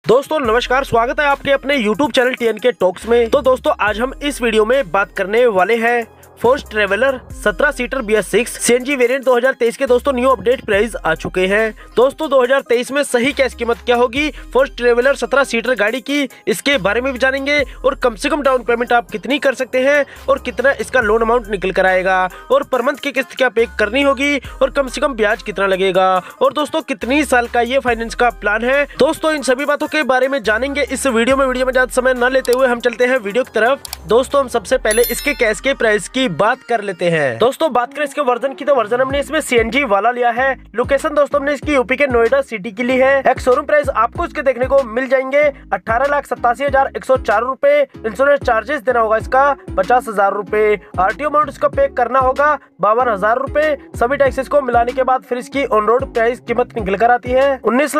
दोस्तों नमस्कार, स्वागत है आपके अपने YouTube चैनल TNK टॉक्स में। तो दोस्तों आज हम इस वीडियो में बात करने वाले हैं Force Traveller 17 seater BS6 CNG variant 2023 के दोस्तों न्यू अपडेट प्राइस आ चुके हैं। दोस्तों 2023 में सही कैश कीमत क्या होगी फोर्स ट्रेवलर 17 सीटर गाड़ी की, इसके बारे में भी जानेंगे। और कम से कम डाउन पेमेंट आप कितनी कर सकते हैं और कितना इसका लोन अमाउंट निकल कर आएगा, और पर मंथ की किस्त क्या पे करनी होगी, और कम से कम ब्याज कितना लगेगा, और दोस्तों कितनी साल का ये फाइनेंस का प्लान है। दोस्तों इन सभी बातों के बारे में जानेंगे इस वीडियो में ज्यादा समय न लेते हुए हम चलते हैं वीडियो की तरफ। दोस्तों हम सबसे पहले इसके कैश के प्राइस की बात कर लेते हैं। दोस्तों बात करें इसके वर्जन की, तो वर्जन हमने इसमें CNG वाला लिया है। लोकेशन दोस्तों हमने इसकी यूपी के नोएडा सिटी की ली है। एक शोरूम प्राइस आपको इसके देखने को मिल जाएंगे 18,87,104 रुपए। इंश्योरेंस चार्जेस देना होगा इसका 50,000 रुपए। RTO अमाउंट इसका पे करना होगा 52,000 रुपए। सभी टैक्सेस को मिलाने के बाद फिर इसकी ऑन रोड प्राइस कीमत निकल कर आती है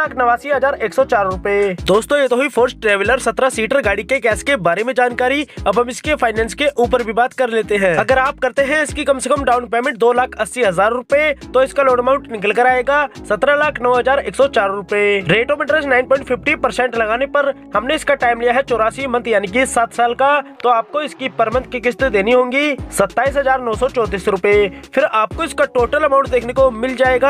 19,89,104 रुपए। दोस्तों ये तो हुई फोर्स ट्रेवलर 17 सीटर गाड़ी के कैश के बारे में जानकारी। अब हम इसके फाइनेंस के ऊपर भी बात कर लेते हैं। अगर आप करते हैं इसकी कम से कम डाउन पेमेंट 2,80,000 रुपए, तो इसका लोन अमाउंट निकल कर आएगा 17,09,104 रुपए। रेट ऑफ इंटरेस्ट 9.50% लगाने पर हमने इसका टाइम लिया है 84 मंथ यानी कि 7 साल का। तो आपको इसकी पर मंथ की किस्त देनी होंगी 27,934 रुपए। फिर आपको इसका टोटल अमाउंट देखने को मिल जाएगा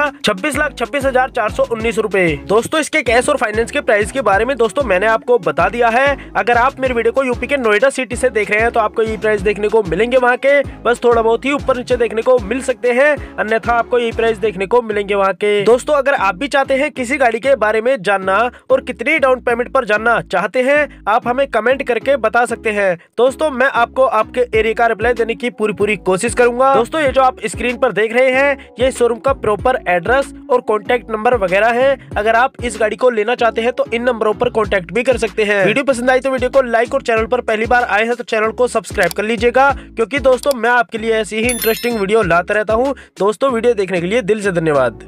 26,26,419 रुपए। दोस्तों इसके कैश और फाइनेंस के प्राइस के बारे में दोस्तों मैंने आपको बता दिया है। अगर आप मेरे वीडियो को यूपी के नोएडा सिटी से देख रहे हैं तो आपको ये प्राइस देखने को मिलेंगे वहाँ के, बस थोड़ा बहुत ही ऊपर नीचे देखने को मिल सकते हैं, अन्यथा आपको ये प्राइस देखने को मिलेंगे वहाँ के। दोस्तों अगर आप भी चाहते हैं किसी गाड़ी के बारे में जानना और कितनी डाउन पेमेंट पर जानना चाहते हैं, आप हमें कमेंट करके बता सकते हैं। दोस्तों मैं आपको आपके एरिया का रिप्लाई देने की पूरी कोशिश करूंगा। दोस्तों ये जो आप स्क्रीन पर देख रहे हैं ये शोरूम का प्रॉपर एड्रेस और कॉन्टेक्ट नंबर वगैरह है। अगर आप इस गाड़ी को लेना चाहते हैं तो इन नंबरों पर कॉन्टेक्ट भी कर सकते हैं। वीडियो पसंद आई तो वीडियो को लाइक, और चैनल पर पहली बार आए हैं तो चैनल को सब्सक्राइब कर लीजिएगा, क्योंकि दोस्तों मैं आपके लिए ऐसी ही इंटरेस्टिंग वीडियो लाता रहता हूँ। दोस्तों वीडियो देखने के लिए दिल से धन्यवाद।